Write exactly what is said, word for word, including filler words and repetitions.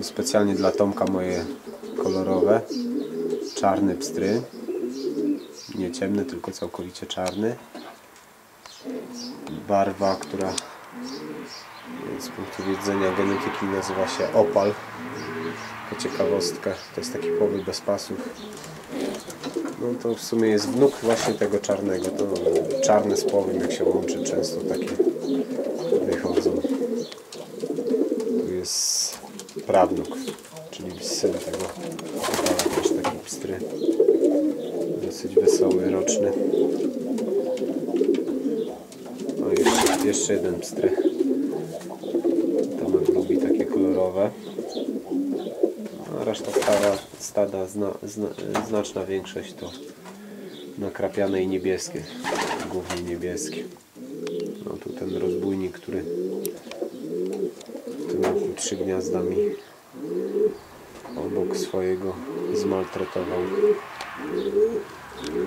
To specjalnie dla Tomka moje kolorowe. Czarny pstry. Nie ciemny, tylko całkowicie czarny. Barwa, która z punktu widzenia genetyki nazywa się opal. To ciekawostka, to jest taki poły bez pasów. No to w sumie jest wnuk właśnie tego czarnego. To czarne z powiem, jak się łączy, często takie wychodzą. Tu jest prawnuk, czyli syn tego opala, też taki pstry. Dosyć wesoły, roczny. O, jeszcze, jeszcze jeden pstry. Tomek lubi takie kolorowe. A reszta stada, stada zna, zna, znaczna większość to nakrapiane i niebieskie. Głównie niebieskie. No tu ten rozbójnik, który w tym roku trzy gniazda mi obok swojego zmaltretował.